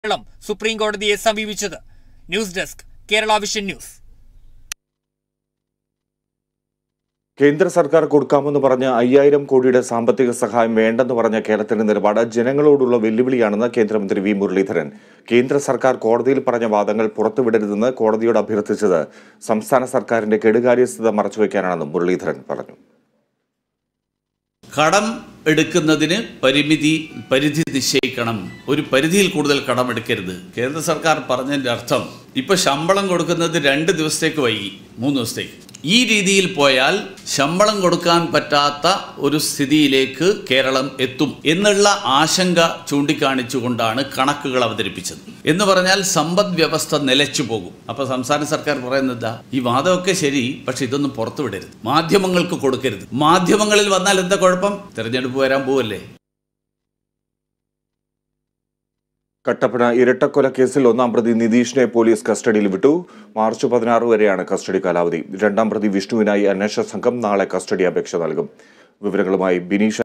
Keralam supreme കോടതിയെ സമീപിച്ചത്. News desk, Kerala Vision news. കേന്ദ്ര സർക്കാർ കൊടുക്കാമെന്ന് പറഞ്ഞ 5000 കോടിയുടെ സാമ്പത്തിക സഹായം വേണ്ടെന്ന് പറഞ്ഞ കേരളത്തിന്റെ നിലപാട് ജനങ്ങളോടുള്ള വെല്ലുവിളിയാണെന്ന് കേന്ദ്രമന്ത്രി വി മുരളീധരൻ. കേന്ദ്ര സർക്കാർ കോടതിയിൽ പറഞ്ഞ വാദങ്ങൾ പുറത്തുവിടരുതെന്ന് കോടതിയോട് അഭ്യർത്ഥിച്ചത് സംസ്ഥാന സർക്കാരിന്റെ കെടുകാര്യസ്ഥത മറച്ചുവെക്കാനാണെന്നും മുരളീധരൻ പറഞ്ഞു. കടം എടുക്കുന്നതിന് പരിധി നിശ്ചയിക്കണം. ഒരു പരിധിയിൽ കൂടുതൽ കടമെടുക്കരുത്. കേന്ദ്ര സർക്കാർ പറഞ്ഞതിൻ്റെ അർത്ഥം ഇപ്പൊ ശമ്പളം കൊടുക്കുന്നത് 2 ദിവസത്തേക്ക് വൈകി, 3 ദിവസത്തേക്ക്. ഈ രീതിയിൽ പോയാൽ ശമ്പളം കൊടുക്കാൻ പറ്റാത്ത ഒരു സ്ഥിതിയിലേക്ക് കേരളം എത്തും എന്നുള്ള ആശങ്ക ചൂണ്ടിക്കാണിച്ചുകൊണ്ടാണ് കണക്കുകൾ അവതരിപ്പിച്ചത്. എന്ന് പറഞ്ഞാൽ സമ്പദ് വ്യവസ്ഥ നിലച്ചു പോകും. അപ്പൊ സംസ്ഥാന സർക്കാർ പറയുന്നത് ഈ വാദമൊക്കെ ശരി, പക്ഷെ ഇതൊന്നും പുറത്തുവിടരുത്, മാധ്യമങ്ങൾക്ക് കൊടുക്കരുത്. മാധ്യമങ്ങളിൽ വന്നാൽ എന്താ കുഴപ്പം? തെരഞ്ഞെടുപ്പ് വരാൻ പോവല്ലേ. കട്ടപ്പന ഇരട്ടക്കൊല കേസിൽ 1-ാം പ്രതി നിതീഷിനെ പോലീസ് കസ്റ്റഡിയിൽ വിട്ടു. മാർച്ച് 16 വരെയാണ് കസ്റ്റഡി കാലാവധി. 2-ാം പ്രതി വിഷ്ണുവിനായി അന്വേഷണ സംഘം നാളെ കസ്റ്റഡി അപേക്ഷ നൽകും. വിവരങ്ങളുമായി ബിനീഷ്.